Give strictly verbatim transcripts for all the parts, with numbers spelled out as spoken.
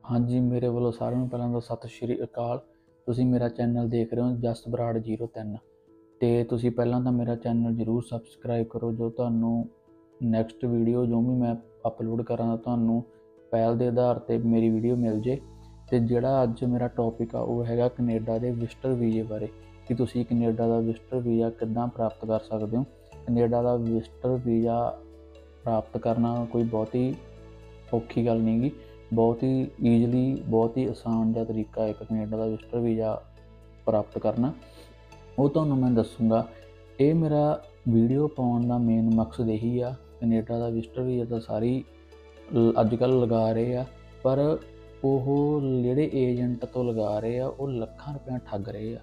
हाँ जी, मेरे ਵੱਲੋਂ ਸਾਰਿਆਂ ਨੂੰ ਪਹਿਲਾਂ ਤਾਂ ਸਤਿ ਸ਼੍ਰੀ ਅਕਾਲ। ਤੁਸੀਂ ਮੇਰਾ ਚੈਨਲ ਦੇਖ ਰਹੇ ਹੋ ਜਸ ਬਰਾੜ ਜ਼ੀਰੋ ਤਿੰਨ ਤੇ ਤੁਸੀਂ ਪਹਿਲਾਂ ਤਾਂ ਮੇਰਾ ਚੈਨਲ ਜ਼ਰੂਰ ਸਬਸਕ੍ਰਾਈਬ ਕਰੋ, ਜੋ ਤੁਹਾਨੂੰ ਨੈਕਸਟ ਵੀਡੀਓ ਜੋ ਵੀ ਮੈਂ ਅਪਲੋਡ ਕਰਾਂ ਤੁਹਾਨੂੰ ਪਹਿਲ ਦੇ ਆਧਾਰ 'ਤੇ ਮੇਰੀ ਵੀਡੀਓ ਮਿਲ ਜੇ। ਅਤੇ ਜਿਹੜਾ ਅੱਜ ਮੇਰਾ ਟੌਪਿਕ ਆ ਉਹ ਹੈਗਾ ਕੈਨੇਡਾ ਦੇ ਵਿਜ਼ਟਰ ਵੀਜ਼ੇ ਬਾਰੇ, ਕਿ ਤੁਸੀਂ ਕੈਨੇਡਾ ਦਾ ਵਿਜ਼ਟਰ ਵੀਜ਼ਾ ਕਿੱਦਾਂ ਪ੍ਰਾਪਤ ਕਰ ਸਕਦੇ ਹੋ। ਕੈਨੇਡਾ ਦਾ ਵਿਜ਼ਟਰ ਵੀਜ਼ਾ ਪ੍ਰਾਪਤ ਕਰਨਾ ਕੋਈ ਬਹੁਤੀ ਔਖੀ ਗੱਲ ਨਹੀਂ ਗੀ, ਬਹੁਤ ਹੀ ਈਜ਼ਲੀ, ਬਹੁਤ ਹੀ ਆਸਾਨ ਜਿਹਾ ਤਰੀਕਾ ਇੱਕ ਕੈਨੇਡਾ ਦਾ ਵਿਜ਼ਟਰ ਵੀਜ਼ਾ ਪ੍ਰਾਪਤ ਕਰਨਾ, ਉਹ ਤੁਹਾਨੂੰ ਮੈਂ ਦੱਸੂਗਾ। ਇਹ ਮੇਰਾ ਵੀਡੀਓ ਪਾਉਣ ਦਾ ਮੇਨ ਮਕਸਦ ਇਹੀ ਆ। ਕੈਨੇਡਾ ਦਾ ਵਿਜ਼ਟਰ ਵੀਜ਼ਾ ਤਾਂ ਸਾਰੀ ਅੱਜ ਕੱਲ੍ਹ ਲਗਾ ਰਹੇ ਆ, ਪਰ ਉਹ ਜਿਹੜੇ ਏਜੰਟ ਤੋਂ ਲਗਾ ਰਹੇ ਆ ਉਹ ਲੱਖਾਂ ਰੁਪਇਆ ਠੱਗ ਰਹੇ ਆ,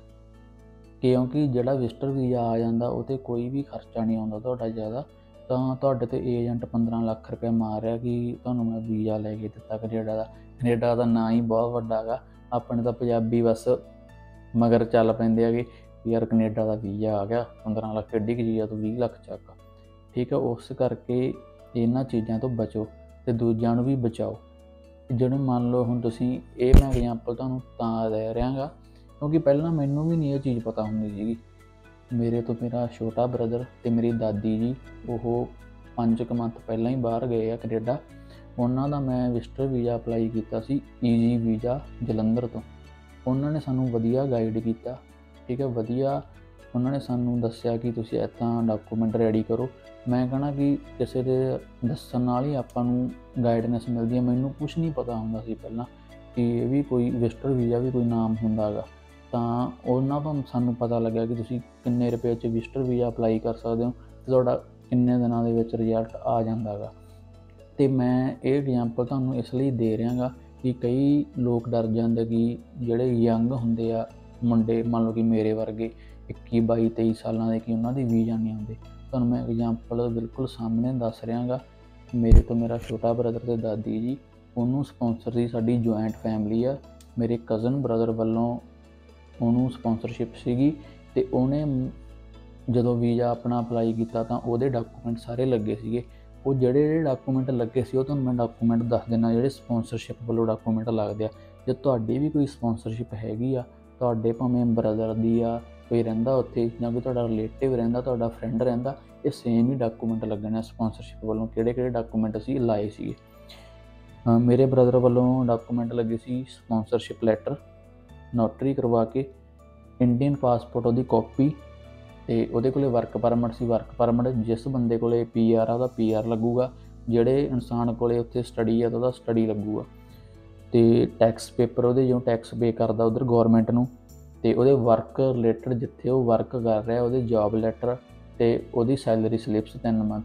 ਕਿਉਂਕਿ ਜਿਹੜਾ ਵਿਜ਼ਟਰ ਵੀਜ਼ਾ ਆ ਜਾਂਦਾ ਉਹ 'ਤੇ ਕੋਈ ਵੀ ਖਰਚਾ ਨਹੀਂ ਆਉਂਦਾ ਤੁਹਾਡਾ ਜ਼ਿਆਦਾ। ਤਾਂ ਤੁਹਾਡੇ 'ਤੇ ਏਜੰਟ ਪੰਦਰਾਂ ਲੱਖ ਰੁਪਇਆ ਮਾਰ ਰਿਹਾ ਕਿ ਤੁਹਾਨੂੰ ਮੈਂ ਵੀਜ਼ਾ ਲੈ ਕੇ ਦਿੱਤਾ ਕੈਨੇਡਾ ਦਾ। ਕੈਨੇਡਾ ਦਾ ਨਾਂ ਹੀ ਬਹੁਤ ਵੱਡਾ ਗਾ, ਆਪਣੇ ਤਾਂ ਪੰਜਾਬੀ ਬਸ ਮਗਰ ਚੱਲ ਪੈਂਦੇ ਹੈਗੇ ਯਾਰ ਕੈਨੇਡਾ ਦਾ ਵੀਜ਼ਾ ਆ ਗਿਆ, ਪੰਦਰਾਂ ਲੱਖ ਐਡੀ ਕੁ ਚੀਜ਼ ਆ, ਤੂੰ ਵੀਹ ਲੱਖ ਚੱਕ, ਠੀਕ ਹੈ। ਉਸ ਕਰਕੇ ਇਹਨਾਂ ਚੀਜ਼ਾਂ ਤੋਂ ਬਚੋ ਅਤੇ ਦੂਜਿਆਂ ਨੂੰ ਵੀ ਬਚਾਓ। ਜਿਹੜੇ ਮੰਨ ਲਓ ਹੁਣ ਤੁਸੀਂ, ਇਹ ਮੈਂ ਐਗਜ਼ਾਮਪਲ ਤੁਹਾਨੂੰ ਤਾਂ ਦੇ ਰਿਹਾ ਗਾ ਕਿਉਂਕਿ ਪਹਿਲਾਂ ਮੈਨੂੰ ਵੀ ਨਹੀਂ ਇਹ ਚੀਜ਼ ਪਤਾ ਹੁੰਦੀ ਸੀਗੀ। ਮੇਰੇ ਤੋਂ ਮੇਰਾ ਛੋਟਾ ਬ੍ਰਦਰ ਅਤੇ ਮੇਰੀ ਦਾਦੀ ਜੀ ਉਹ ਪੰਜ ਕੁ ਮੰਥ ਪਹਿਲਾਂ ਹੀ ਬਾਹਰ ਗਏ ਆ ਕੈਨੇਡਾ। ਉਹਨਾਂ ਦਾ ਮੈਂ ਵਿਜ਼ਟਰ ਵੀਜ਼ਾ ਅਪਲਾਈ ਕੀਤਾ ਸੀ ਈਜੀ ਵੀਜ਼ਾ ਜਲੰਧਰ ਤੋਂ। ਉਹਨਾਂ ਨੇ ਸਾਨੂੰ ਵਧੀਆ ਗਾਈਡ ਕੀਤਾ, ਠੀਕ ਹੈ, ਵਧੀਆ ਉਹਨਾਂ ਨੇ ਸਾਨੂੰ ਦੱਸਿਆ ਕਿ ਤੁਸੀਂ ਇੱਦਾਂ ਡਾਕੂਮੈਂਟ ਰੈਡੀ ਕਰੋ। ਮੈਂ ਕਹਿਣਾ ਕਿ ਕਿਸੇ ਦੇ ਦੱਸਣ ਨਾਲ ਹੀ ਆਪਾਂ ਨੂੰ ਗਾਈਡਨੈਸ ਮਿਲਦੀ ਹੈ। ਮੈਨੂੰ ਕੁਛ ਨਹੀਂ ਪਤਾ ਹੁੰਦਾ ਸੀ ਪਹਿਲਾਂ ਕਿ ਇਹ ਵੀ ਕੋਈ ਵਿਜ਼ਟਰ ਵੀਜ਼ਾ ਵੀ ਕੋਈ ਨਾਮ ਹੁੰਦਾ ਗਾ। ਤਾਂ ਉਹਨਾਂ ਤੋਂ ਸਾਨੂੰ ਪਤਾ ਲੱਗਿਆ ਕਿ ਤੁਸੀਂ ਕਿੰਨੇ ਰੁਪਏ 'ਚ ਵਿਜ਼ਟਰ ਵੀਜ਼ਾ ਅਪਲਾਈ ਕਰ ਸਕਦੇ ਹੋ ਅਤੇ ਤੁਹਾਡਾ ਕਿੰਨੇ ਦਿਨਾਂ ਦੇ ਵਿੱਚ ਰਿਜ਼ਲਟ ਆ ਜਾਂਦਾ ਗਾ। ਅਤੇ ਮੈਂ ਇਹ ਐਗਜ਼ਾਮਪਲ ਤੁਹਾਨੂੰ ਇਸ ਲਈ ਦੇ ਰਿਹਾ ਗਾ ਕਿ ਕਈ ਲੋਕ ਡਰ ਜਾਂਦੇ ਕਿ ਜਿਹੜੇ ਯੰਗ ਹੁੰਦੇ ਆ ਮੁੰਡੇ, ਮੰਨ ਲਓ ਕਿ ਮੇਰੇ ਵਰਗੇ ਇੱਕੀ ਬਾਈ ਤੇਈ ਸਾਲਾਂ ਦੇ, ਕਿ ਉਹਨਾਂ ਦੀ ਵੀਜ਼ਾ ਨਹੀਂ ਆਉਂਦੇ। ਤੁਹਾਨੂੰ ਮੈਂ ਐਗਜ਼ਾਮਪਲ ਬਿਲਕੁਲ ਸਾਹਮਣੇ ਦੱਸ ਰਿਹਾ ਗਾ। ਮੇਰੇ ਤੋਂ ਮੇਰਾ ਛੋਟਾ ਬ੍ਰਦਰ ਅਤੇ ਦਾਦੀ ਜੀ, ਉਹਨੂੰ ਸਪੋਂਸਰ ਸੀ, ਸਾਡੀ ਜੁਆਇੰਟ ਫੈਮਿਲੀ ਆ, ਮੇਰੇ ਕਜ਼ਨ ਬ੍ਰਦਰ ਵੱਲੋਂ ਉਹਨੂੰ ਸਪੋਂਸਰਸ਼ਿਪ ਸੀਗੀ। ਅਤੇ ਉਹਨੇ ਜਦੋਂ ਵੀਜ਼ਾ ਆਪਣਾ ਅਪਲਾਈ ਕੀਤਾ ਤਾਂ ਉਹਦੇ ਡਾਕੂਮੈਂਟ ਸਾਰੇ ਲੱਗੇ ਸੀਗੇ। ਉਹ ਜਿਹੜੇ ਜਿਹੜੇ ਡਾਕੂਮੈਂਟ ਲੱਗੇ ਸੀ ਉਹ ਤੁਹਾਨੂੰ ਮੈਂ ਡਾਕੂਮੈਂਟ ਦੱਸ ਦਿੰਦਾ, ਜਿਹੜੇ ਸਪੋਂਸਰਸ਼ਿਪ ਵੱਲੋਂ ਡਾਕੂਮੈਂਟ ਲੱਗਦੇ ਆ। ਜੇ ਤੁਹਾਡੀ ਵੀ ਕੋਈ ਸਪੋਂਸਰਸ਼ਿਪ ਹੈਗੀ ਆ, ਤੁਹਾਡੇ ਭਾਵੇਂ ਬ੍ਰਦਰ ਦੀ ਆ, ਕੋਈ ਰਹਿੰਦਾ ਉੱਥੇ, ਜਾਂ ਕੋਈ ਤੁਹਾਡਾ ਰਿਲੇਟਿਵ ਰਹਿੰਦਾ, ਤੁਹਾਡਾ ਫਰੈਂਡ ਰਹਿੰਦਾ, ਇਹ ਸੇਮ ਹੀ ਡਾਕੂਮੈਂਟ ਲੱਗਣੇ ਆ ਸਪੋਂਸਰਸ਼ਿਪ ਵੱਲੋਂ। ਕਿਹੜੇ ਕਿਹੜੇ ਡਾਕੂਮੈਂਟ ਅਸੀਂ ਲਾਏ ਸੀਗੇ। ਮੇਰੇ ਬ੍ਰਦਰ ਵੱਲੋਂ ਡਾਕੂਮੈਂਟ ਲੱਗੇ ਸੀ ਸਪੋਂਸਰਸ਼ਿਪ ਲੈਟਰ ਨੋਟਰੀ ਕਰਵਾ ਕੇ, ਇੰਡੀਅਨ ਪਾਸਪੋਰਟ ਉਹਦੀ ਕਾਪੀ, ਅਤੇ ਉਹਦੇ ਕੋਲ ਵਰਕ ਪਰਮਿਟ ਸੀ। ਵਰਕ ਪਰਮਿਟ ਜਿਸ ਬੰਦੇ ਕੋਲ ਪੀ ਆਰ ਆ ਉਹਦਾ ਪੀ ਆਰ ਲੱਗੂਗਾ, ਜਿਹੜੇ ਇਨਸਾਨ ਕੋਲ ਉੱਥੇ ਸਟੱਡੀ ਆ ਤਾਂ ਉਹਦਾ ਸਟੱਡੀ ਲੱਗੂਗਾ। ਅਤੇ ਟੈਕਸ ਪੇਪਰ ਉਹਦੇ, ਜੋ ਟੈਕਸ ਪੇ ਕਰਦਾ ਉਧਰ ਗੌਰਮੈਂਟ ਨੂੰ, ਅਤੇ ਉਹਦੇ ਵਰਕ ਰਿਲੇਟਡ ਜਿੱਥੇ ਉਹ ਵਰਕ ਕਰ ਰਿਹਾ ਉਹਦੇ ਜੋਬ ਲੈਟਰ, ਅਤੇ ਉਹਦੀ ਸੈਲਰੀ ਸਲਿੱਪਸ ਤਿੰਨ ਮੰਥ,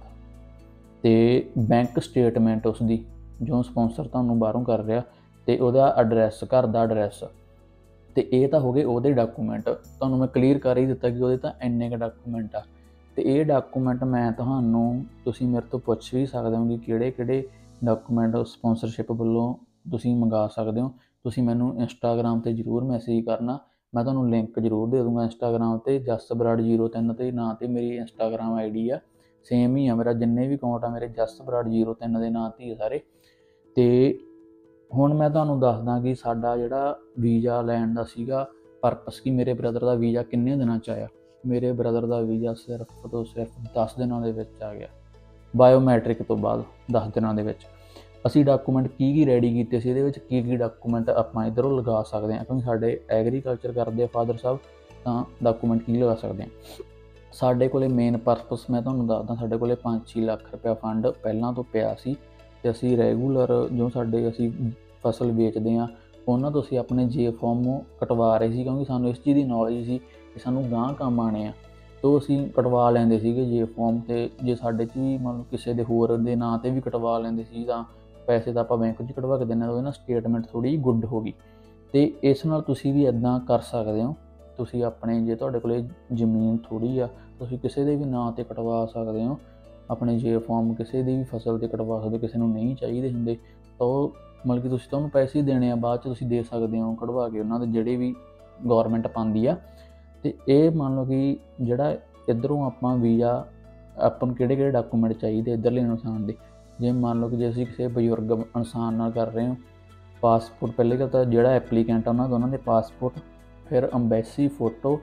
ਅਤੇ ਬੈਂਕ ਸਟੇਟਮੈਂਟ ਉਸਦੀ ਜੋ ਸਪੋਂਸਰ ਤੁਹਾਨੂੰ ਬਾਹਰੋਂ ਕਰ ਰਿਹਾ, ਅਤੇ ਉਹਦਾ ਐਡਰੈਸ, ਘਰ ਦਾ ਐਡਰੈਸ। ਅਤੇ ਇਹ ਤਾਂ ਹੋ ਗਏ ਉਹਦੇ ਡਾਕੂਮੈਂਟ। ਤੁਹਾਨੂੰ ਮੈਂ ਕਲੀਅਰ ਕਰ ਹੀ ਦਿੱਤਾ ਕਿ ਉਹਦੇ ਤਾਂ ਇੰਨੇ ਕੁ ਡਾਕੂਮੈਂਟ ਆ। ਅਤੇ ਇਹ ਡਾਕੂਮੈਂਟ ਮੈਂ ਤੁਹਾਨੂੰ, ਤੁਸੀਂ ਮੇਰੇ ਤੋਂ ਪੁੱਛ ਵੀ ਸਕਦੇ ਹੋ ਕਿ ਕਿਹੜੇ ਕਿਹੜੇ ਡਾਕੂਮੈਂਟ ਸਪੋਂਸਰਸ਼ਿਪ ਵੱਲੋਂ ਤੁਸੀਂ ਮੰਗਾ ਸਕਦੇ ਹੋ। ਤੁਸੀਂ ਮੈਨੂੰ ਇੰਸਟਾਗ੍ਰਾਮ 'ਤੇ ਜ਼ਰੂਰ ਮੈਸੇਜ ਕਰਨਾ, ਮੈਂ ਤੁਹਾਨੂੰ ਲਿੰਕ ਜ਼ਰੂਰ ਦੇ ਦੂੰਗਾ ਇੰਸਟਾਗ੍ਰਾਮ 'ਤੇ। ਜਸ ਬਰਾੜ ਜ਼ੀਰੋ ਤਿੰਨ 'ਤੇ ਨਾਂ 'ਤੇ ਮੇਰੀ ਇੰਸਟਾਗ੍ਰਾਮ ਆਈ ਡੀ ਆ, ਸੇਮ ਹੀ ਆ ਮੇਰਾ, ਜਿੰਨੇ ਵੀ ਅਕਾਊਂਟ ਆ ਮੇਰੇ ਜਸ ਬਰਾੜ ਜ਼ੀਰੋ ਤਿੰਨ ਦੇ ਨਾਂ 'ਤੇ ਹੀ ਸਾਰੇ। ਅਤੇ ਹੁਣ ਮੈਂ ਤੁਹਾਨੂੰ ਦੱਸਦਾ ਕਿ ਸਾਡਾ ਜਿਹੜਾ ਵੀਜ਼ਾ ਲੈਣ ਦਾ ਸੀਗਾ ਪਰਪਸ, ਕਿ ਮੇਰੇ ਬ੍ਰਦਰ ਦਾ ਵੀਜ਼ਾ ਕਿੰਨੇ ਦਿਨਾਂ 'ਚ ਆਇਆ। ਮੇਰੇ ਬ੍ਰਦਰ ਦਾ ਵੀਜ਼ਾ ਸਿਰਫ ਤੋਂ ਸਿਰਫ ਦਸ ਦਿਨਾਂ ਦੇ ਵਿੱਚ ਆ ਗਿਆ, ਬਾਇਓਮੈਟ੍ਰਿਕ ਤੋਂ ਬਾਅਦ ਦਸ ਦਿਨਾਂ ਦੇ ਵਿੱਚ। ਅਸੀਂ ਡਾਕੂਮੈਂਟ ਕੀ ਕੀ ਰੈਡੀ ਕੀਤੇ ਸੀ, ਇਹਦੇ ਵਿੱਚ ਕੀ ਕੀ ਡਾਕੂਮੈਂਟ ਆਪਾਂ ਇੱਧਰੋਂ ਲਗਾ ਸਕਦੇ ਹਾਂ, ਕਿਉਂਕਿ ਸਾਡੇ ਐਗਰੀਕਲਚਰ ਕਰਦੇ ਆ ਫਾਦਰ ਸਾਹਿਬ, ਤਾਂ ਡਾਕੂਮੈਂਟ ਕੀ ਲਗਾ ਸਕਦੇ ਹਾਂ। ਸਾਡੇ ਕੋਲ ਮੇਨ ਪਰਪਸ ਮੈਂ ਤੁਹਾਨੂੰ ਦੱਸਦਾ, ਸਾਡੇ ਕੋਲ ਪੰਜ ਛੇ ਲੱਖ ਰੁਪਇਆ ਫੰਡ ਪਹਿਲਾਂ ਤੋਂ ਪਿਆ ਸੀ, ਅਤੇ ਅਸੀਂ ਰੈਗੂਲਰ ਜੋ ਸਾਡੇ ਅਸੀਂ ਫਸਲ ਵੇਚਦੇ ਹਾਂ ਉਹਨਾਂ ਤੋਂ ਅਸੀਂ ਆਪਣੇ ਜੇ ਫਾਰਮ ਕਟਵਾ ਰਹੇ ਸੀ, ਕਿਉਂਕਿ ਸਾਨੂੰ ਇਸ ਚੀਜ਼ ਦੀ ਨੌਲੇਜ ਸੀ ਕਿ ਸਾਨੂੰ ਗਾਂਹ ਕੰਮ ਆਉਣੇ ਆ। ਤਾਂ ਅਸੀਂ ਕਟਵਾ ਲੈਂਦੇ ਸੀਗੇ ਜੇ ਫਾਰਮ, ਅਤੇ ਜੇ ਸਾਡੇ 'ਚ ਵੀ ਮੰਨ ਲਓ ਕਿਸੇ ਦੇ ਹੋਰ ਦੇ ਨਾਂ 'ਤੇ ਵੀ ਕਟਵਾ ਲੈਂਦੇ ਸੀ ਤਾਂ ਪੈਸੇ ਤਾਂ ਆਪਾਂ ਬੈਂਕ 'ਚ ਕਢਵਾ ਕੇ ਦਿੰਦੇ ਹਾਂ, ਉਹਦੇ ਨਾਲ ਸਟੇਟਮੈਂਟ ਥੋੜ੍ਹੀ ਜਿਹੀ ਗੁੱਡ ਹੋ ਗਈ। ਅਤੇ ਇਸ ਨਾਲ ਤੁਸੀਂ ਵੀ ਇੱਦਾਂ ਕਰ ਸਕਦੇ ਹੋ। ਤੁਸੀਂ ਆਪਣੇ, ਜੇ ਤੁਹਾਡੇ ਕੋਲ ਜ਼ਮੀਨ ਥੋੜ੍ਹੀ ਆ, ਤੁਸੀਂ ਕਿਸੇ ਦੇ ਵੀ ਨਾਂ 'ਤੇ ਕਟਵਾ ਸਕਦੇ ਹੋ ਆਪਣੇ ਜੇ ਫਾਰਮ, ਕਿਸੇ ਦੀ ਵੀ ਫਸਲ 'ਤੇ ਕਟਵਾ ਸਕਦੇ ਹੋ। ਕਿਸੇ ਨੂੰ ਨਹੀਂ ਚਾਹੀਦੇ ਹੁੰਦੇ ਤਾਂ ਉਹ ਮਤਲਬ ਕਿ ਤੁਸੀਂ ਤਾਂ ਉਹਨੂੰ ਪੈਸੇ ਹੀ ਦੇਣੇ ਆ, ਬਾਅਦ 'ਚ ਤੁਸੀਂ ਦੇ ਸਕਦੇ ਹੋ ਕਢਵਾ ਕੇ ਉਹਨਾਂ ਦੇ ਜਿਹੜੇ ਵੀ ਗੌਰਮੈਂਟ ਪਾਉਂਦੀ ਆ। ਅਤੇ ਇਹ ਮੰਨ ਲਓ ਕਿ ਜਿਹੜਾ ਇੱਧਰੋਂ ਆਪਾਂ ਵੀਜ਼ਾ, ਆਪਾਂ ਨੂੰ ਕਿਹੜੇ ਕਿਹੜੇ ਡਾਕੂਮੈਂਟ ਚਾਹੀਦੇ ਇੱਧਰਲੇ ਇਨਸਾਨ ਦੇ। ਜੇ ਮੰਨ ਲਓ ਕਿ ਜੇ ਅਸੀਂ ਕਿਸੇ ਬਜ਼ੁਰਗ ਇਨਸਾਨ ਨਾਲ ਕਰ ਰਹੇ ਹੋ ਪਾਸਪੋਰਟ ਪਹਿਲੇ ਤਾਂ ਜਿਹੜਾ ਐਪਲੀਕੈਂਟ ਆ ਉਹਨਾਂ ਦੋਨਾਂ ਦੇ ਪਾਸਪੋਰਟ, ਫਿਰ ਅੰਬੈਸੀ ਫੋਟੋ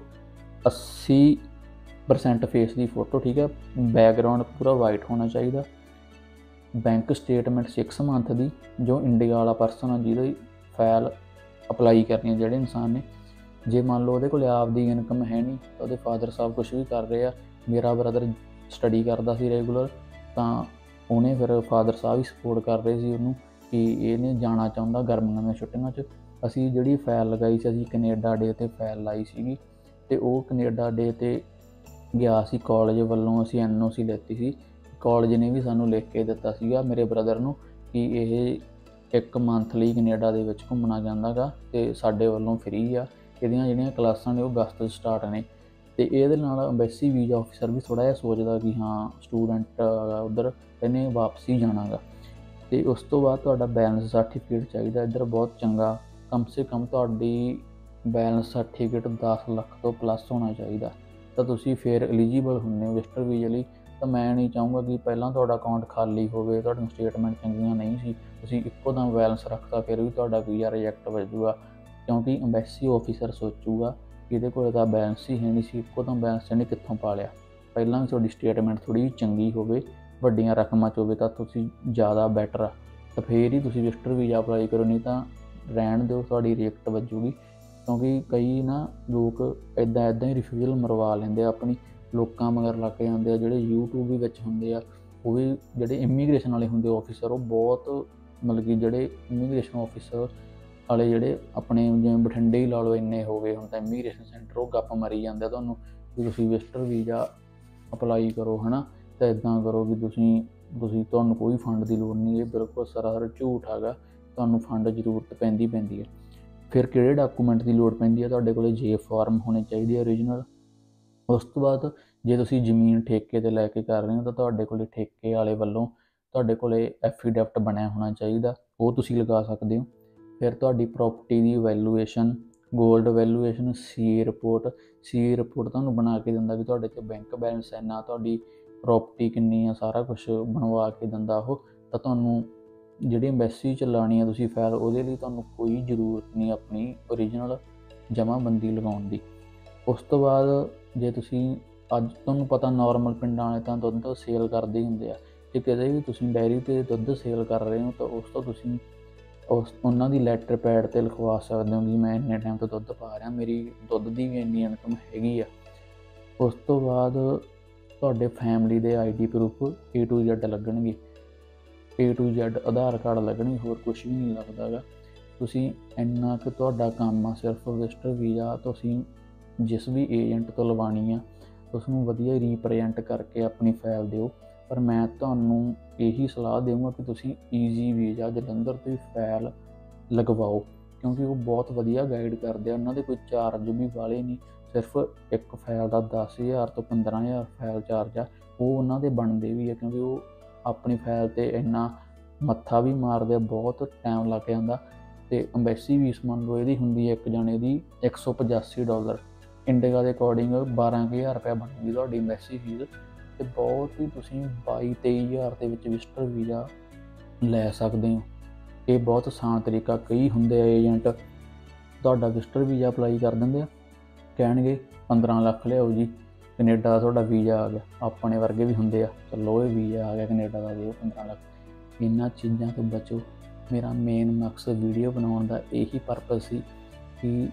ਅੱਸੀ ਪਰਸੈਂਟ ਫੇਸ ਦੀ ਫੋਟੋ, ਠੀਕ ਹੈ। ਬੈਕਗਰਾਊਂਡ ਪੂਰਾ ਵਾਈਟ ਹੋਣਾ ਚਾਹੀਦਾ। ਬੈਂਕ ਸਟੇਟਮੈਂਟ ਸਿਕਸ ਮੰਥ ਦੀ, ਜੋ ਇੰਡੀਆ ਵਾਲਾ ਪਰਸਨ ਆ ਜਿਹਦੀ ਫਾਈਲ ਅਪਲਾਈ ਕਰਨੀ ਹੈ ਜਿਹੜੇ ਇਨਸਾਨ ਨੇ। ਜੇ ਮੰਨ ਲਓ ਉਹਦੇ ਕੋਲ ਆਪਦੀ ਇਨਕਮ ਹੈ ਨਹੀਂ ਤਾਂ ਉਹਦੇ ਫਾਦਰ ਸਾਹਿਬ ਕੁਛ ਵੀ ਕਰ ਰਹੇ ਆ। ਮੇਰਾ ਬ੍ਰਦਰ ਸਟੱਡੀ ਕਰਦਾ ਸੀ ਰੈਗੂਲਰ, ਤਾਂ ਉਹਨੇ ਫਿਰ ਫਾਦਰ ਸਾਹਿਬ ਹੀ ਸਪੋਰਟ ਕਰ ਰਹੇ ਸੀ ਉਹਨੂੰ ਕਿ ਇਹਨੇ ਜਾਣਾ ਚਾਹੁੰਦਾ ਗਰਮੀਆਂ ਦੀਆਂ ਛੁੱਟੀਆਂ 'ਚ। ਅਸੀਂ ਜਿਹੜੀ ਫਾਈਲ ਲਗਾਈ ਸੀ, ਅਸੀਂ ਕੈਨੇਡਾ ਡੇ 'ਤੇ ਫਾਈਲ ਲਾਈ ਸੀਗੀ, ਅਤੇ ਉਹ ਕੈਨੇਡਾ ਡੇ 'ਤੇ ਗਿਆ ਸੀ ਕਾਲਜ ਵੱਲੋਂ। ਅਸੀਂ ਐਨ ਓ ਸੀ ਲੈਤੀ ਸੀ, ਕਾਲਜ ਨੇ ਵੀ ਸਾਨੂੰ ਲਿਖ ਕੇ ਦਿੱਤਾ ਸੀਗਾ ਮੇਰੇ ਬ੍ਰਦਰ ਨੂੰ ਕਿ ਇਹ ਇੱਕ ਮੰਥ ਲਈ ਕੈਨੇਡਾ ਦੇ ਵਿੱਚ ਘੁੰਮਣਾ ਚਾਹੁੰਦਾ ਗਾ, ਅਤੇ ਸਾਡੇ ਵੱਲੋਂ ਫ੍ਰੀ ਆ। ਇਹਦੀਆਂ ਜਿਹੜੀਆਂ ਕਲਾਸਾਂ ਨੇ ਉਹ ਅਗਸਤ 'ਚ ਸਟਾਰਟ ਨੇ। ਅਤੇ ਇਹਦੇ ਨਾਲ ਅੰਬੈਸੀ ਵੀਜ਼ਾ ਆਫਿਸਰ ਵੀ ਥੋੜ੍ਹਾ ਜਿਹਾ ਸੋਚਦਾ ਕਿ ਹਾਂ ਸਟੂਡੈਂਟ ਉੱਧਰ ਇਹਨੇ ਵਾਪਸੀ ਜਾਣਾ ਗਾ। ਅਤੇ ਉਸ ਤੋਂ ਬਾਅਦ ਤੁਹਾਡਾ ਬੈਲੈਂਸ ਸਰਟੀਫਿਕੇਟ ਚਾਹੀਦਾ। ਇੱਧਰ ਬਹੁਤ ਚੰਗਾ, ਕਮ ਸੇ ਕਮ ਤੁਹਾਡੀ ਬੈਲੈਂਸ ਸਰਟੀਫਿਕੇਟ ਦਸ ਲੱਖ ਤੋਂ ਪਲੱਸ ਹੋਣਾ ਚਾਹੀਦਾ, ਤਾਂ ਤੁਸੀਂ ਫਿਰ ਐਲੀਜੀਬਲ ਹੁੰਦੇ ਹੋ ਵਿਜ਼ਟਰ ਵੀਜ਼ੇ ਲਈ। ਤਾਂ ਮੈਂ ਨਹੀਂ ਚਾਹੂੰਗਾ ਕਿ ਪਹਿਲਾਂ ਤੁਹਾਡਾ ਅਕਾਊਂਟ ਖਾਲੀ ਹੋਵੇ, ਤੁਹਾਡੀਆਂ ਸਟੇਟਮੈਂਟ ਚੰਗੀਆਂ ਨਹੀਂ ਸੀ, ਤੁਸੀਂ ਇੱਕੋ ਦਮ ਬੈਲੈਂਸ ਰੱਖਤਾ, ਫਿਰ ਵੀ ਤੁਹਾਡਾ ਵੀਜ਼ਾ ਰਿਜੈਕਟ ਵੱਜੂਗਾ। ਕਿਉਂਕਿ ਅੰਬੈਸੀ ਆਫਿਸਰ ਸੋਚੂਗਾ ਕਿ ਇਹਦੇ ਕੋਲ ਤਾਂ ਬੈਲੈਂਸ ਹੀ ਹੈ ਨਹੀਂ ਸੀ, ਇੱਕੋ ਦਮ ਬੈਲੈਂਸ ਇਹਨੇ ਕਿੱਥੋਂ ਪਾ ਲਿਆ। ਪਹਿਲਾਂ ਵੀ ਤੁਹਾਡੀ ਸਟੇਟਮੈਂਟ ਥੋੜ੍ਹੀ ਜਿਹੀ ਚੰਗੀ ਹੋਵੇ, ਵੱਡੀਆਂ ਰਕਮਾਂ 'ਚ ਹੋਵੇ, ਤਾਂ ਤੁਸੀਂ ਜ਼ਿਆਦਾ ਬੈਟਰ ਆ, ਤਾਂ ਫਿਰ ਹੀ ਤੁਸੀਂ ਵਿਜ਼ਟਰ ਵੀਜ਼ਾ ਅਪਲਾਈ ਕਰੋ। ਨਹੀਂ ਤਾਂ ਰਹਿਣ ਦਿਓ, ਤੁਹਾਡੀ ਰਿਜੈਕਟ ਵੱਜੂਗੀ। ਕਿਉਂਕਿ ਕਈ ਨਾ ਲੋਕ ਇੱਦਾਂ ਇੱਦਾਂ ਹੀ ਰਿਫਿਊਜ਼ਲ ਮਰਵਾ ਲੈਂਦੇ ਆ ਆਪਣੀ, ਲੋਕਾਂ ਮਗਰ ਲੱਗ ਜਾਂਦੇ ਆ। ਜਿਹੜੇ ਯੂਟਿਊਬ ਵੀ ਵਿੱਚ ਹੁੰਦੇ ਆ, ਉਹ ਵੀ ਜਿਹੜੇ ਇਮੀਗ੍ਰੇਸ਼ਨ ਵਾਲੇ ਹੁੰਦੇ ਆਫਿਸਰ, ਉਹ ਬਹੁਤ ਮਤਲਬ ਕਿ ਜਿਹੜੇ ਇਮੀਗ੍ਰੇਸ਼ਨ ਆਫਿਸਰ ਵਾਲੇ ਜਿਹੜੇ ਆਪਣੇ ਜਿਵੇਂ ਬਠਿੰਡੇ ਹੀ ਲਾ ਲਓ, ਇੰਨੇ ਹੋ ਗਏ ਹੁਣ ਤਾਂ ਇਮੀਗ੍ਰੇਸ਼ਨ ਸੈਂਟਰ, ਉਹ ਗੱਪ ਮਾਰੀ ਜਾਂਦੇ ਆ ਤੁਹਾਨੂੰ ਵੀ ਤੁਸੀਂ ਵਿਜ਼ਟਰ ਵੀਜ਼ਾ ਅਪਲਾਈ ਕਰੋ, ਹੈ ਨਾ। ਤਾਂ ਇੱਦਾਂ ਕਰੋ ਵੀ ਤੁਸੀਂ ਤੁਸੀਂ ਤੁਹਾਨੂੰ ਕੋਈ ਫੰਡ ਦੀ ਲੋੜ ਨਹੀਂ, ਇਹ ਬਿਲਕੁਲ ਸਰਾਸਰ ਝੂਠ ਹੈਗਾ। ਤੁਹਾਨੂੰ ਫੰਡ ਜ਼ਰੂਰਤ ਪੈਂਦੀ ਪੈਂਦੀ ਹੈ। ਫਿਰ ਕਿਹੜੇ ਡਾਕੂਮੈਂਟ ਦੀ ਲੋੜ ਪੈਂਦੀ ਹੈ, ਤੁਹਾਡੇ ਕੋਲ ਜੇ ਫਾਰਮ ਹੋਣੇ ਚਾਹੀਦੇ ਓਰੀਜਨਲ। ਉਸ ਤੋਂ ਬਾਅਦ ਜੇ ਤੁਸੀਂ ਜ਼ਮੀਨ ਠੇਕੇ 'ਤੇ ਲੈ ਕੇ ਕਰ ਰਹੇ ਹੋ ਤਾਂ ਤੁਹਾਡੇ ਕੋਲ ਠੇਕੇ ਵਾਲੇ ਵੱਲੋਂ ਤੁਹਾਡੇ ਕੋਲ ਐਫੀਡੈਵਿਟ ਬਣਿਆ ਹੋਣਾ ਚਾਹੀਦਾ, ਉਹ ਤੁਸੀਂ ਲਗਾ ਸਕਦੇ ਹੋ। ਫਿਰ ਤੁਹਾਡੀ ਪ੍ਰੋਪਰਟੀ ਦੀ valuation, gold valuation, C report. C report ਤੁਹਾਨੂੰ ਬਣਾ ਕੇ ਦਿੰਦਾ ਵੀ ਤੁਹਾਡੇ 'ਚ ਬੈਂਕ ਬੈਲੈਂਸ ਇੰਨਾ, ਤੁਹਾਡੀ ਪ੍ਰੋਪਰਟੀ ਕਿੰਨੀ ਆ, ਸਾਰਾ ਕੁਛ ਬਣਵਾ ਕੇ ਦਿੰਦਾ ਉਹ। ਤਾਂ ਤੁਹਾਨੂੰ ਜਿਹੜੀ ਅੰਬੈਸੀ 'ਚ ਲਾਉਣੀ ਆ ਤੁਸੀਂ ਫਾਈਲ, ਉਹਦੇ ਲਈ ਤੁਹਾਨੂੰ ਕੋਈ ਜ਼ਰੂਰਤ ਨਹੀਂ ਆਪਣੀ ਓਰੀਜਨਲ ਜਮ੍ਹਾਂਬੰਦੀ ਲਗਾਉਣ ਦੀ। ਉਸ ਤੋਂ ਬਾਅਦ ਜੇ ਤੁਸੀਂ ਅੱਜ ਤੁਹਾਨੂੰ ਪਤਾ ਨੋਰਮਲ ਪਿੰਡਾਂ ਵਾਲੇ ਤਾਂ ਦੁੱਧ ਸੇਲ ਕਰਦੇ ਹੀ ਹੁੰਦੇ ਆ, ਜੇ ਕਿਤੇ ਵੀ ਤੁਸੀਂ ਡੈਰੀ 'ਤੇ ਦੁੱਧ ਸੇਲ ਕਰ ਰਹੇ ਹੋ ਤਾਂ ਉਸ ਤੋਂ ਤੁਸੀਂ ਉਸ ਉਹਨਾਂ ਦੀ ਲੈਟਰ ਪੈਡ 'ਤੇ ਲਿਖਵਾ ਸਕਦੇ ਹੋ ਕਿ ਮੈਂ ਇੰਨੇ ਟਾਈਮ ਤੋਂ ਦੁੱਧ ਪਾ ਰਿਹਾ, ਮੇਰੀ ਦੁੱਧ ਦੀ ਵੀ ਇੰਨੀ ਇਨਕਮ ਹੈਗੀ ਆ। ਉਸ ਤੋਂ ਬਾਅਦ ਤੁਹਾਡੇ ਫੈਮਿਲੀ ਦੇ I D proof A to Z ਲੱਗਣਗੇ, A to Z Aadhaar card ਲੱਗਣਗੇ, ਹੋਰ ਕੁਛ ਵੀ ਨਹੀਂ ਲੱਗਦਾ ਗਾ। ਤੁਸੀਂ ਇੰਨਾ ਕੁ ਤੁਹਾਡਾ ਕੰਮ ਆ ਸਿਰਫ ਵਿਜ਼ਟਰ ਵੀਜ਼ਾ। ਤੁਸੀਂ ਜਿਸ ਵੀ ਏਜੰਟ ਤੋਂ ਲਵਾਉਣੀ ਆ ਉਸਨੂੰ ਵਧੀਆ ਰੀਪ੍ਰਜੈਂਟ ਕਰਕੇ ਆਪਣੀ ਫਾਈਲ ਦਿਓ। ਪਰ ਮੈਂ ਤੁਹਾਨੂੰ ਇਹੀ ਸਲਾਹ ਦੇਵਾਂਗਾ ਕਿ ਤੁਸੀਂ ਈਜ਼ੀ ਵੀਜ਼ਾ ਜਲੰਧਰ ਤੋਂ ਹੀ ਫਾਈਲ ਲਗਵਾਓ, ਕਿਉਂਕਿ ਉਹ ਬਹੁਤ ਵਧੀਆ ਗਾਈਡ ਕਰਦੇ ਆ। ਉਹਨਾਂ ਦੇ ਕੋਈ ਚਾਰਜ ਵੀ ਵਾਲੇ ਨਹੀਂ, ਸਿਰਫ ਇੱਕ ਫਾਈਲ ਦਾ ਦਸ ਹਜ਼ਾਰ ਤੋਂ ਪੰਦਰਾਂ ਹਜ਼ਾਰ ਫਾਈਲ ਚਾਰਜ ਆ। ਉਹ ਉਹਨਾਂ ਦੇ ਬਣਦੇ ਵੀ ਆ, ਕਿਉਂਕਿ ਉਹ ਆਪਣੀ ਫਾਈਲ 'ਤੇ ਇੰਨਾ ਮੱਥਾ ਵੀ ਮਾਰਦੇ ਆ, ਬਹੁਤ ਟਾਈਮ ਲੱਗ ਜਾਂਦਾ। ਅਤੇ ਅੰਬੈਸੀ ਫੀਸ ਮੰਨ ਲਓ ਇਹਦੀ ਹੁੰਦੀ ਹੈ ਇੱਕ ਜਣੇ ਦੀ ਇੱਕ ਸੌ ਪਚਾਸੀ ਡਾਲਰ, ਇੰਡੀਆ ਦੇ ਅਕੋਰਡਿੰਗ ਬਾਰਾਂ ਕੁ ਹਜ਼ਾਰ ਰੁਪਇਆ ਬਣੂਗੀ ਤੁਹਾਡੀ ਅੰਬੈਸੀ ਫੀਸ। ਅਤੇ ਬਹੁਤ ਹੀ ਤੁਸੀਂ ਬਾਈ ਤੇਈ ਹਜ਼ਾਰ ਦੇ ਵਿੱਚ ਵਿਜ਼ਟਰ ਵੀਜ਼ਾ ਲੈ ਸਕਦੇ ਹੋ। ਇਹ ਬਹੁਤ ਆਸਾਨ ਤਰੀਕਾ। ਕਈ ਹੁੰਦੇ ਆ ਏਜੰਟ ਤੁਹਾਡਾ ਵਿਜ਼ਟਰ ਵੀਜ਼ਾ ਅਪਲਾਈ ਕਰ ਦਿੰਦੇ ਆ, ਕਹਿਣਗੇ ਪੰਦਰਾਂ ਲੱਖ ਲਿਆਓ ਜੀ, ਕੈਨੇਡਾ ਦਾ ਤੁਹਾਡਾ ਵੀਜ਼ਾ ਆ ਗਿਆ। ਆਪਣੇ ਵਰਗੇ ਵੀ ਹੁੰਦੇ ਆ, ਚਲੋ ਇਹ ਵੀਜ਼ਾ ਆ ਗਿਆ ਕੈਨੇਡਾ ਦਾ, ਦਿਓ ਪੰਦਰਾਂ ਲੱਖ। ਇਹਨਾਂ ਚੀਜ਼ਾਂ ਤੋਂ ਬਚੋ। ਮੇਰਾ ਮੇਨ ਮਕਸਦ ਵੀਡੀਓ ਬਣਾਉਣ ਦਾ ਇਹੀ ਪਰਪਸ ਸੀ ਕਿ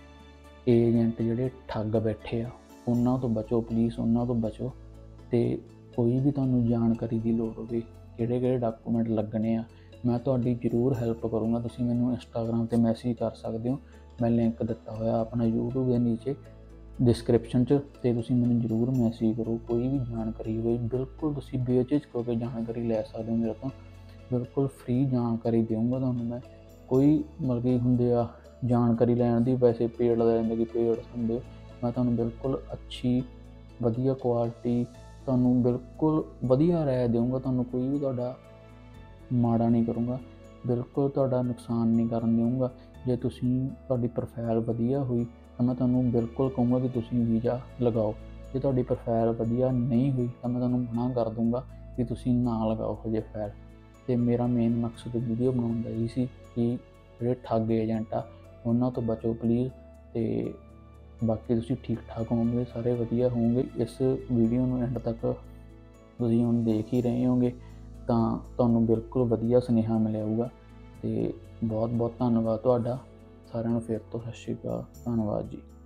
ਏਜੰਟ ਜਿਹੜੇ ਠੱਗ ਬੈਠੇ ਆ ਉਹਨਾਂ ਤੋਂ ਬਚੋ, ਪਲੀਜ਼ ਉਹਨਾਂ ਤੋਂ ਬਚੋ। ਅਤੇ ਕੋਈ ਵੀ ਤੁਹਾਨੂੰ ਜਾਣਕਾਰੀ ਦੀ ਲੋੜ ਹੋਵੇ, ਕਿਹੜੇ ਕਿਹੜੇ ਡਾਕੂਮੈਂਟ ਲੱਗਣੇ ਆ, ਮੈਂ ਤੁਹਾਡੀ ਜ਼ਰੂਰ ਹੈਲਪ ਕਰੂੰਗਾ। ਤੁਸੀਂ ਮੈਨੂੰ ਇੰਸਟਾਗ੍ਰਾਮ 'ਤੇ ਮੈਸੇਜ ਕਰ ਸਕਦੇ ਹੋ, ਮੈਂ ਲਿੰਕ ਦਿੱਤਾ ਹੋਇਆ ਆਪਣਾ ਯੂਟਿਊਬ ਦੇ ਨੀਚੇ ਡਿਸਕ੍ਰਿਪਸ਼ਨ 'ਚ, ਅਤੇ ਤੁਸੀਂ ਮੈਨੂੰ ਜ਼ਰੂਰ ਮੈਸੇਜ ਕਰੋ। ਕੋਈ ਵੀ ਜਾਣਕਾਰੀ ਹੋਵੇ ਬਿਲਕੁਲ ਤੁਸੀਂ ਬੇਝਿਜਕ ਹੋ ਕੇ ਜਾਣਕਾਰੀ ਲੈ ਸਕਦੇ ਹੋ ਮੇਰੇ ਤੋਂ, ਬਿਲਕੁਲ ਫ੍ਰੀ ਜਾਣਕਾਰੀ ਦੇਵਾਂਗਾ ਤੁਹਾਨੂੰ ਮੈਂ। ਕੋਈ ਮਤਲਬ ਕਿ ਹੁੰਦੇ ਆ ਜਾਣਕਾਰੀ ਲੈਣ ਦੀ ਪੈਸੇ ਪੇਡ ਲੈ ਜਾਂਦੇ ਕਿ ਪੇਡ ਹੁੰਦੇ, ਮੈਂ ਤੁਹਾਨੂੰ ਬਿਲਕੁਲ ਅੱਛੀ ਵਧੀਆ ਕੁਆਲਿਟੀ, ਤੁਹਾਨੂੰ ਬਿਲਕੁਲ ਵਧੀਆ ਰਾਏ ਦੇਵਾਂਗਾ। ਤੁਹਾਨੂੰ ਕੋਈ ਵੀ ਤੁਹਾਡਾ ਮਾੜਾ ਨਹੀਂ ਕਰੂੰਗਾ, ਬਿਲਕੁਲ ਤੁਹਾਡਾ ਨੁਕਸਾਨ ਨਹੀਂ ਕਰਨ ਦੇਵਾਂਗਾ। ਜੇ ਤੁਸੀਂ ਤੁਹਾਡੀ ਪ੍ਰੋਫਾਈਲ ਵਧੀਆ ਹੋਈ ਤਾਂ ਮੈਂ ਤੁਹਾਨੂੰ ਬਿਲਕੁਲ ਕਹੂੰਗਾ ਕਿ ਤੁਸੀਂ ਵੀਜ਼ਾ ਲਗਾਓ। ਜੇ ਤੁਹਾਡੀ ਪ੍ਰੋਫਾਈਲ ਵਧੀਆ ਨਹੀਂ ਹੋਈ ਤਾਂ ਮੈਂ ਤੁਹਾਨੂੰ ਮਨਾ ਕਰ ਦੂੰਗਾ ਕਿ ਤੁਸੀਂ ਨਾ ਲਗਾਓ ਹਜੇ ਫਾਈਲ। ਅਤੇ ਮੇਰਾ ਮੇਨ ਮਕਸਦ ਵੀਡੀਓ ਬਣਾਉਣ ਦਾ ਇਹ ਸੀ ਕਿ ਜਿਹੜੇ ਠੱਗ ਏਜੰਟ ਆ ਉਹਨਾਂ ਤੋਂ ਬਚੋ ਪਲੀਜ਼। ਤੇ ਬਾਕੀ ਤੁਸੀਂ ਠੀਕ ਠਾਕ ਹੋਵੋਗੇ, ਸਾਰੇ ਵਧੀਆ ਹੋਵੋਗੇ। ਇਸ ਵੀਡੀਓ ਨੂੰ ਐਂਡ ਤੱਕ ਤੁਸੀਂ ਹੁਣ ਦੇਖ ਹੀ ਰਹੇ ਹੋਗੇ ਤਾਂ ਤੁਹਾਨੂੰ ਬਿਲਕੁਲ ਵਧੀਆ ਸੁਨੇਹਾ ਮਿਲਿਆ ਹੋਊਗਾ। ਤੇ ਬਹੁਤ ਬਹੁਤ ਧੰਨਵਾਦ ਤੁਹਾਡਾ ਸਾਰਿਆਂ ਨੂੰ। ਫਿਰ ਤੋਂ ਸਤਿ ਸ਼੍ਰੀ ਅਕਾਲ, ਧੰਨਵਾਦ ਜੀ।